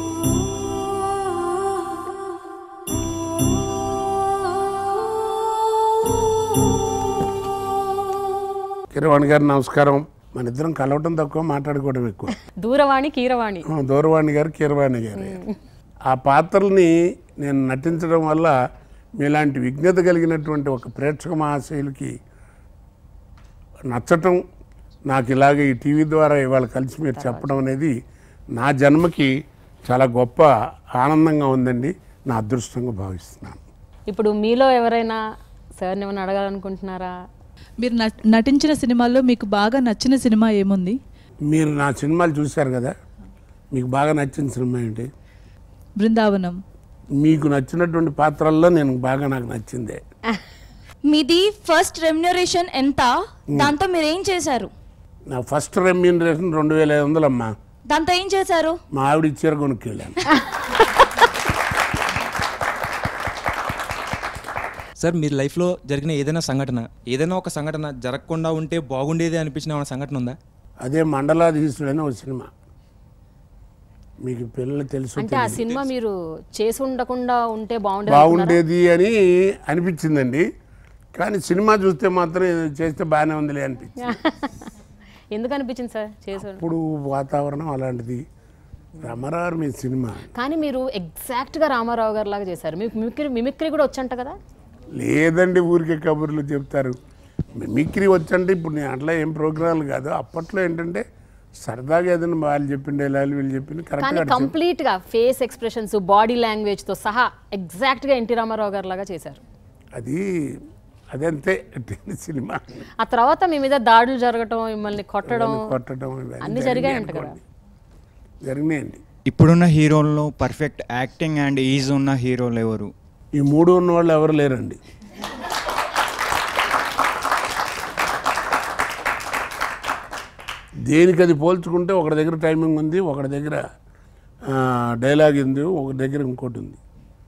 కీరవాణి గారు నమస్కారం. మన ఇద్దరం కలవటం తక్కువ, మాట్లాడుకోవడం ఎక్కువ. దూరవాణి కీరవాణి. దూరవాణి గారు కీరవాణి గారు. ఆ పాత్రల్ని నేను నటించడం వల్ల మీలాంటి విజ్ఞత కలిగినటువంటి ఒక ప్రేక్షక మహాశయులకి నచ్చటం, నాకు ఇలాగే ఈ టీవీ ద్వారా ఇవాళ కలిసి మీరు చెప్పడం అనేది నా జన్మకి చాలా గొప్ప ఆనందంగా ఉందండి, నా అదృష్టంగా భావిస్తున్నాను. ఇప్పుడు మీలో ఎవరైనా సార్ని ఏమైనా అడగాలనుకుంటున్నారా? మీరు నటించిన సినిమాల్లో మీకు బాగా నచ్చిన సినిమా ఏముంది? మీరు నా సినిమాలు చూశారు కదా, మీకు బాగా నచ్చిన సినిమా ఏంటి? బృందావనం. మీకు నచ్చినటువంటి పాత్రల్లో నేను బాగా నాకు నచ్చిందే. మీది ఫస్ట్ రెమ్యునరేషన్ ఎంత? దాంతో మీరు ఏం చేశారు? నా ఫస్ట్ రెమ్యూనరేషన్ రెండు వేల ఐదు వందలు అమ్మా. దాంతో ఏం చేశారు? మా ఆవిడ ఇచ్చారు, కొనుక్కెళ్ళాను. సార్, మీరు లైఫ్లో జరిగిన ఏదైనా సంఘటన, ఏదైనా ఒక సంఘటన జరగకుండా ఉంటే బాగుండేది అనిపించిన ఏమైనా సంఘటన ఉందా? అదే మండలాధీశుడైన ఒక సినిమా, మీకు పిల్లలు తెలుసు. అంటే ఆ సినిమా మీరు చేసి ఉండకుండా ఉంటే బాగుండేది బాగుండేది అని అనిపించిందండి, కానీ సినిమా చూస్తే మాత్రం చేస్తే బాగానే ఉందిలే అనిపించింది. ఎందుకు అనిపించింది సార్? చేసి ఇప్పుడు వాతావరణం అలాంటిది. రామారావు మీ సినిమా కానీ మీరు ఎగ్జాక్ట్గా రామారావు గారు లాగా చేశారు. మీకు మిమిక్రీ మిమిక్రీ కూడా వచ్చంట కదా? లేదండి, ఊరికే కబుర్లు చెప్తారు. మిమిక్రీ వచ్చంటే ఇప్పుడు నేను అట్లా ఏం ప్రోగ్రాంలు కాదు. అప్పట్లో ఏంటంటే సరదాగా ఏదైనా వాళ్ళు చెప్పిన డైలాగులు వీళ్ళు చెప్పింది కానీ కరెక్ట్గా కంప్లీట్గా ఫేస్ ఎక్స్ప్రెషన్స్, బాడీ లాంగ్వేజ్తో సహా ఎగ్జాక్ట్గా ఎన్టీ రామారావు గారు లాగా చేశారు. అది అదంతే సినిమా. ఆ తర్వాత మీ మీద దాడులు జరగటం, మిమ్మల్ని కొట్టడం కొట్టడం అన్ని జరిగాయంట కదా? జరిగినాయండి. ఇప్పుడున్న హీరోల్లో పర్ఫెక్ట్ యాక్టింగ్ అండ్ ఈజ్ ఉన్న హీరోలు ఎవరు? ఈ మూడు ఉన్న వాళ్ళు ఎవరు లేరండి. దేనికి అది పోల్చుకుంటే ఒకటి దగ్గర టైమింగ్ ఉంది, ఒకటి దగ్గర డైలాగ్ ఉంది, ఒకటి దగ్గర ఇంకోటి ఉంది.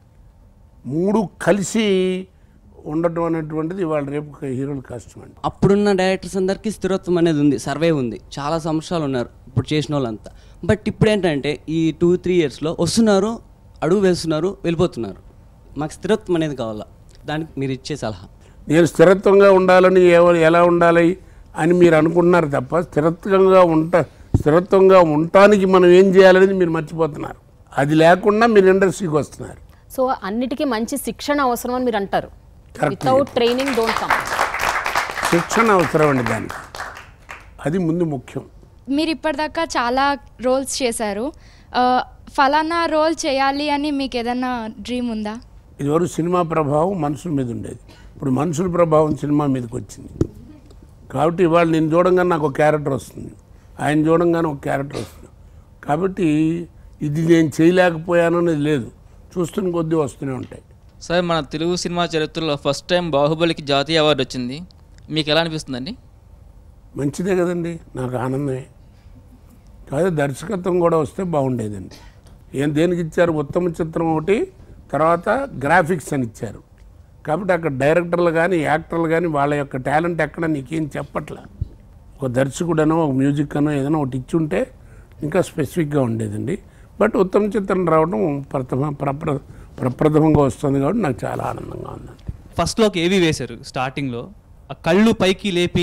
మూడు కలిసి ఉండటం అనేటువంటిది ఇవాళ రేపు హీరోలు కష్టం అండి. అప్పుడున్న డైరెక్టర్స్ అందరికీ స్థిరత్వం అనేది ఉంది, సర్వే ఉంది, చాలా సంవత్సరాలు ఉన్నారు ఇప్పుడు చేసిన వాళ్ళంతా. బట్ ఇప్పుడు ఏంటంటే ఈ టూ త్రీ ఇయర్స్లో వస్తున్నారు, అడుగు వేస్తున్నారు, వెళ్ళిపోతున్నారు. మాకు స్థిరత్వం అనేది కావాలా, దానికి మీరు ఇచ్చే సలహా? నేను స్థిరత్వంగా ఉండాలని ఎవరు ఎలా ఉండాలి అని మీరు అనుకుంటున్నారు తప్ప స్థిరత్వంగా ఉంట స్థిరత్వంగా ఉండటానికి మనం ఏం చేయాలనేది మీరు మర్చిపోతున్నారు. అది లేకుండా మీరు ఇండస్ట్రీకి వస్తున్నారు. సో అన్నిటికీ మంచి శిక్షణ అవసరం అని మీరు అంటారు. Without training don't come. శిక్షణ అవసరం అండి దానికి, అది ముందు ముఖ్యం. మీరు ఇప్పటిదాకా చాలా రోల్స్ చేశారు, ఫలానా రోల్ చేయాలి అని మీకు ఏదైనా డ్రీమ్ ఉందా? ఇదివరకు సినిమా ప్రభావం మనుషుల మీద ఉండేది, ఇప్పుడు మనుషుల ప్రభావం సినిమా మీదకి వచ్చింది. కాబట్టి ఇవాళ నేను చూడంగానే నాకు ఒక క్యారెక్టర్ వస్తుంది, ఆయన చూడంగానే ఒక క్యారెక్టర్ వస్తుంది. కాబట్టి ఇది నేను చేయలేకపోయాను అనేది లేదు, చూస్తున్న కొద్దీ వస్తూనే ఉంటాయి. సార్, మన తెలుగు సినిమా చరిత్రలో ఫస్ట్ టైం బాహుబలికి జాతీయ అవార్డు వచ్చింది, మీకు ఎలా అనిపిస్తుందండి? మంచిదే కదండి, నాకు ఆనందమే. కాదు దర్శకత్వం కూడా వస్తే బాగుండేదండి. ఏం దేనికి ఇచ్చారు? ఉత్తమ చిత్రం ఒకటి, తర్వాత గ్రాఫిక్స్ అని ఇచ్చారు. కాబట్టి అక్కడ డైరెక్టర్లు కానీ యాక్టర్లు కానీ వాళ్ళ యొక్క టాలెంట్ ఎక్కడ నీకేం చెప్పట్లా. ఒక దర్శకుడనో ఒక మ్యూజిక్ అనో ఏదైనా ఒకటి ఇచ్చి ఉంటే ఇంకా స్పెసిఫిక్గా ఉండేదండి. బట్ ఉత్తమ చిత్రం రావడం ప్రథమ ప్రప్ర ప్రప్రథమంగా వస్తుంది కాబట్టి నాకు చాలా ఆనందంగా ఉందండి. ఫస్ట్లో ఒక ఏవి వేశారు స్టార్టింగ్లో, ఆ కళ్ళు పైకి లేపి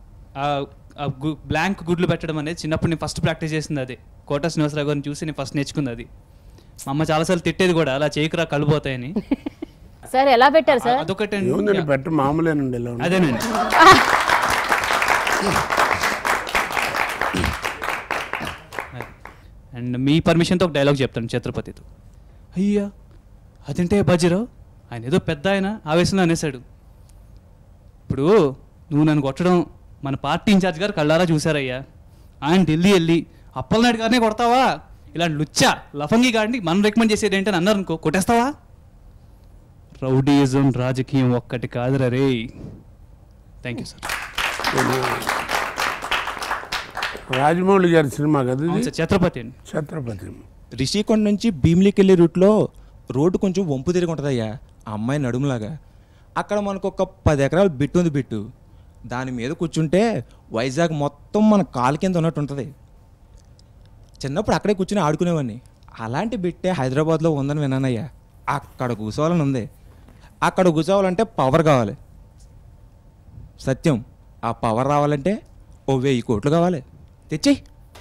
బ్లాంక్ గుడ్లు పెట్టడం అనేది చిన్నప్పుడు నేను ఫస్ట్ ప్రాక్టీస్ చేసింది అదే. కోట శ్రీనివాసరావు గారిని చూసి నేను ఫస్ట్ నేర్చుకుంది అది. మా అమ్మ చాలాసార్లు తిట్టేది కూడా, అలా చేయకురా కళ్ళు పోతాయని. సార్ ఎలా పెట్టారు సార్? అదొకటి పెట్ట మామూలేనండి. అదేనండి. అండ్ మీ పర్మిషన్తో ఒక డైలాగ్ చెప్తాను ఛత్రపతితో. అయ్యా అదంటే బజీరావు, ఆయన ఏదో పెద్ద ఆయన ఆవేశంలో అనేసాడు. ఇప్పుడు నువ్వు నన్ను కొట్టడం మన పార్టీ ఇన్ఛార్జ్ గారు కళ్ళారా చూశారయ్యా. ఆయన ఢిల్లీ వెళ్ళి అప్పలనాయుడు గారినే కొడతావా, ఇలాంటి లుచ్చా లఫంగి గారిని మనం రికమెండ్ చేసేది ఏంటని అన్నారు అనుకో, కొట్టేస్తావా? రౌడీయిజం రాజకీయం ఒక్కటి కాదురా రే. Thank you sir. రాజమౌళి గారి సినిమా కదా ఛత్రపతి. ఛత్రపతి రిషికొండ నుంచి భీమిలికి వెళ్ళే రూట్లో రోడ్డు కొంచెం వంపు తిరిగి ఉంటుందయ్యా, ఆ అమ్మాయి నడుములాగా. అక్కడ మనకు ఒక పది ఎకరాలు బిట్టు ఉంది. బిట్టు దాని మీద కూర్చుంటే వైజాగ్ మొత్తం మన కాలు కింద ఉన్నట్టు ఉంటుంది. చిన్నప్పుడు అక్కడే కూర్చుని ఆడుకునేవాడిని. అలాంటి బిట్టే హైదరాబాద్లో ఉందని విన్నానయ్యా. అక్కడ కూర్చోవాలని ఉంది. అక్కడ కూర్చోవాలంటే పవర్ కావాలి. సత్యం, ఆ పవర్ రావాలంటే ఓ వెయ్యి కోట్లు కావాలి. తెచ్చేయి.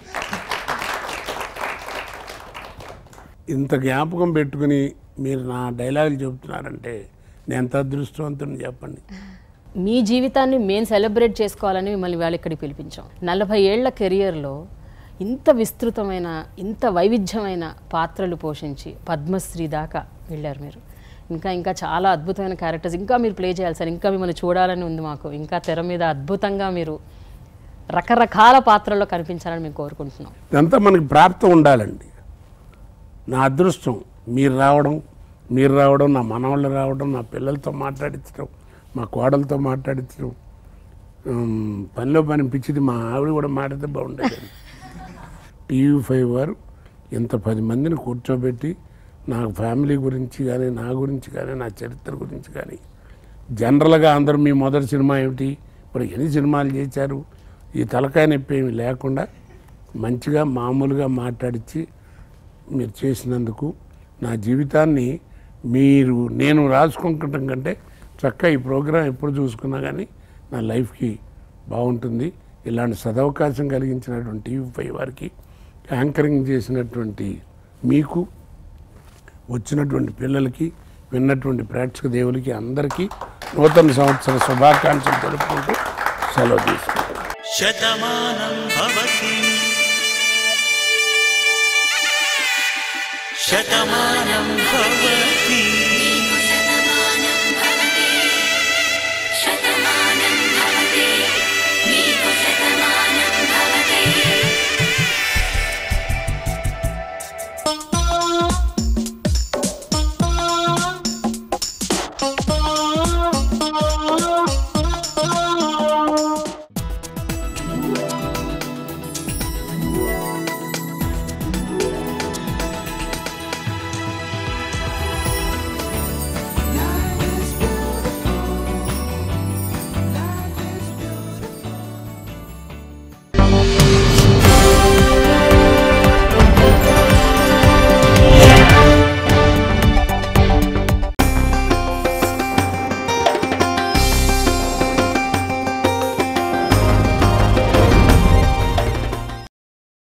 ఇంత జ్ఞాపకం పెట్టుకుని మీరు నా డైలాగులు చెబుతున్నారంటే నేను ఎంత అదృష్టవంతుని చెప్పండి. మీ జీవితాన్ని మేము సెలబ్రేట్ చేసుకోవాలని మిమ్మల్ని వేళ ఇక్కడికి పిలిపించాం. నలభై ఏళ్ల కెరియర్లో ఇంత విస్తృతమైన ఇంత వైవిధ్యమైన పాత్రలు పోషించి పద్మశ్రీ దాకా వెళ్ళారు మీరు. ఇంకా ఇంకా చాలా అద్భుతమైన క్యారెక్టర్స్ ఇంకా మీరు ప్లే చేయాలి సార్. ఇంకా మిమ్మల్ని చూడాలని ఉంది మాకు. ఇంకా తెర మీద అద్భుతంగా మీరు రకరకాల పాత్రల్లో కనిపించాలని మేము కోరుకుంటున్నాం. ఇదంతా మనకి ప్రాప్తం ఉండాలండి. నా అదృష్టం మీరు రావడం, మీరు రావడం, నా మనవాళ్ళు రావడం, నా పిల్లలతో మాట్లాడించడం, మా కోడలతో మాట్లాడించడం, పనిలో పని పిచ్చిది మా ఆవిడ కూడా మాట్లాడితే బాగుండేది. టీవీ ఫైవ్ వారు ఇంత పది మందిని కూర్చోబెట్టి నా ఫ్యామిలీ గురించి కానీ, నా గురించి కానీ, నా చరిత్ర గురించి కానీ, జనరల్గా అందరూ మీ మొదటి సినిమా ఏమిటి, ఇప్పుడు ఎన్ని సినిమాలు చేశారు, ఈ తలకాయ నొప్పి ఏమి లేకుండా మంచిగా మామూలుగా మాట్లాడించి మీరు చేసినందుకు నా జీవితాన్ని మీరు నేను రాసుకుంటం కంటే చక్కగా ఈ ప్రోగ్రాం ఎప్పుడు చూసుకున్నా కానీ నా లైఫ్కి బాగుంటుంది. ఇలాంటి సదవకాశం కలిగించినటువంటి టీవీ ఫైవ్ వారికి, యాంకరింగ్ చేసినటువంటి మీకు, వచ్చినటువంటి పిల్లలకి, విన్నటువంటి ప్రేక్షక దేవులకి అందరికీ నూతన సంవత్సర శుభాకాంక్షలు తెలుపుకుంటూ సెలవు తీసుకుంటాం. శతమానం భవతి శతమానం భవతి